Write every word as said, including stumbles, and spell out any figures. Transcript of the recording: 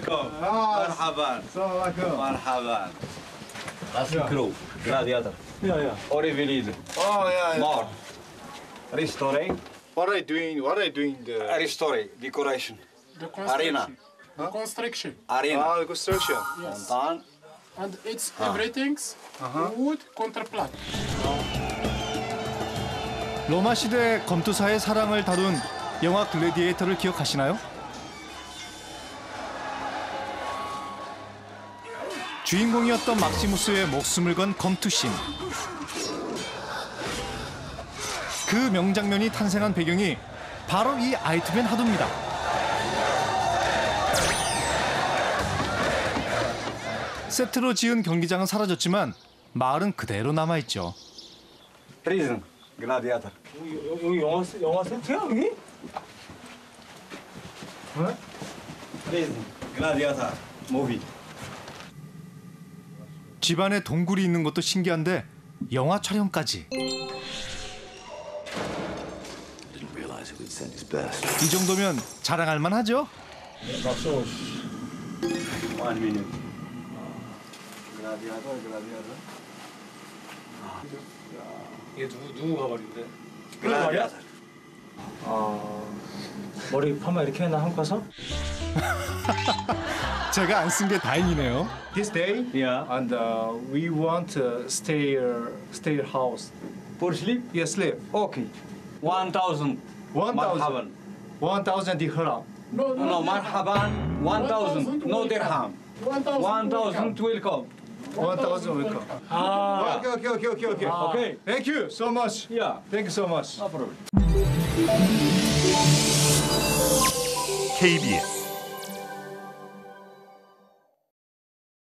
welcome. مرحبا. السلام عليكم. مرحبا. Russell Crowe, gladiator. Yeah, yeah. Orivelide. Oh, yeah, yeah. More. Restore. What are you doing? What are you doing? The Restore. Decoration. The construction. Arena. The construction. Arena. ah, the construction. Yes. Fontan. And it's everything's wood counterpart. 로마 시대 검투사의 사랑을 다룬 영화 글래디에이터를 기억하시나요? 주인공이었던 막시무스의 목숨을 건 검투씬. 그 명장면이 탄생한 배경이 바로 이 아이트맨 하도입니다. 세트로 지은 경기장은 사라졌지만 마을은 그대로 남아있죠. Prison. Gladiator. 여기 영화 영화 세트야 여기? Prison. Gladiator. Movie. 집안에 동굴이 있는 것도 신기한데 영화 촬영까지. 이 정도면 자랑할 만하죠? One minute. Gladiator. Gladiator. 이게 누구 누구 가발인데? Gladiator. 아 머리 파마 이렇게 해놔 한국 가서? 제가 안 쓴 게 다행이네요. This day, Yeah. and uh, we want to stay uh, stay house. For sleep? Yes, sleep. Okay. One thousand. One thousand. مرحبا. One thousand dirham. No, No, مرحبا. One thousand. No dirham. One thousand. One thousand welcome. One thousand welcome. 아 Okay, okay, okay, okay, okay. Okay. Thank you so much. Yeah. Thank you so much. No problem. 케이비에스